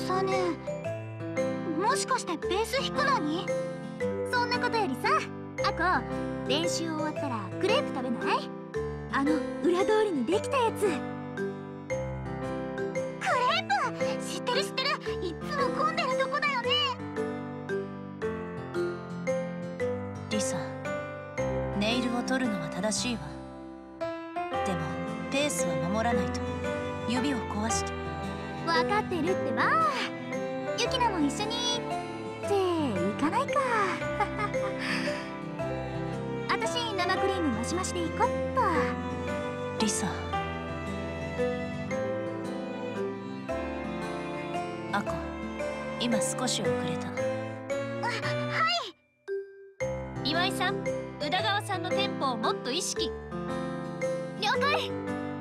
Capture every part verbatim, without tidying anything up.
サネ、もしかしてベース弾くのに？そんなことよりさ、アコ、練習終わったらクレープ食べない？あの裏通りにできたやつ。クレープ知ってる知ってる、いっつも混んでるとこだよね。 リサ、ネイルを取るのは正しいわ。でもペースは守らないと指を壊して。 分かってるってば。ユキナも一緒にって行かないか。私生クリームマシマシで行こっと。 リサ、アコ、今少し遅れた。 はい。 岩井さん、宇田川さんのテンポをもっと意識。 了解。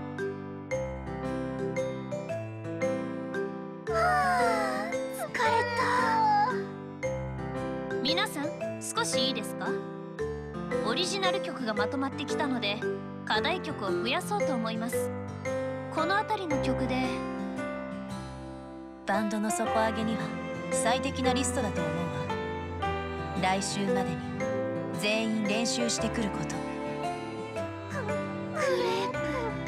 はあ、疲れた。 皆さん、少しいいですか？オリジナル曲がまとまってきたので課題曲を増やそうと思います。この辺りの曲でバンドの底上げには最適なリストだと思うわ。来週までに全員練習してくること。 クレープ。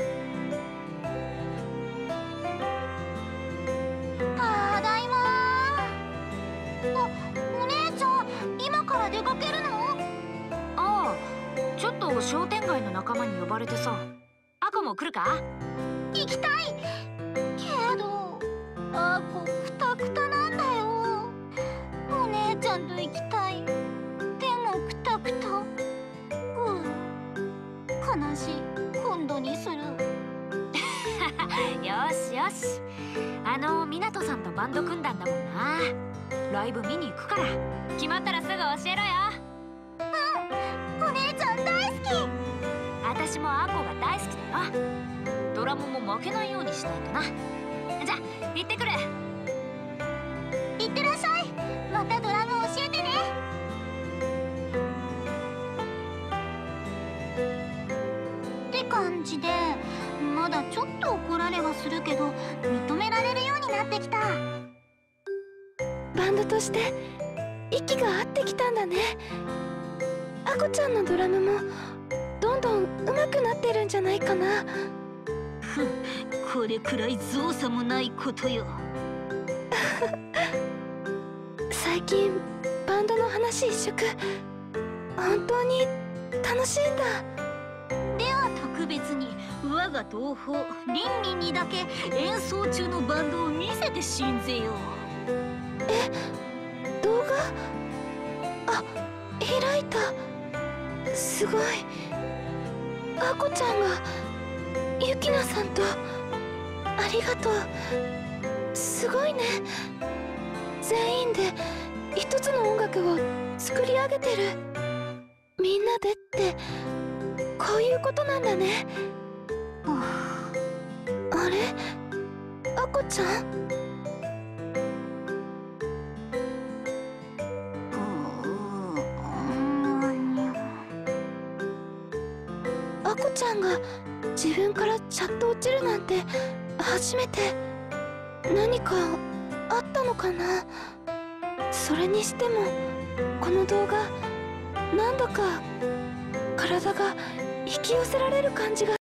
ただいま。あ、お姉ちゃん、今から出かけるの？ ああ、ちょっと商店街の仲間に呼ばれてさ。アコも来るか？ 行きたいけど、あこクタクタなんだよ。お姉ちゃんと行きたい。でもクタクタ。うう、悲しい。今度にする。 よしよし。あの湊さんとバンド組んだんだもんな。ライブ見に行くから決まったらすぐ教えろよ。 うん、お姉ちゃん大好き。 私もアコが大好きだよ。ドラムも負けないようにしないとな。じゃ行ってくる。 いってらっしゃい。またドラム教えてね。って感じで、まだちょっと怒られはするけど認められるようになってきた。 バンドとして息が合ってきたんだね。アコちゃんのドラムもどんどん上手くなってるんじゃないかな。 ふん、これくらい造作もないことよ。 最近バンドの話一色、本当に楽しいんだ。 では特別に我が同胞リンリンにだけ演奏中のバンドを見せてしんぜよう。 え、動画？あ、開いた。すごい。アコちゃんがユキナさんと。ありがとう。すごいね。全員で一つの音楽を作り上げてる。みんなでってこういうことなんだね。あれ、アコちゃん？アコちゃんが自分からチャット落ちるなんて初めて。何かあったのかな。それにしてもこの動画、なんだか体が引き寄せられる感じが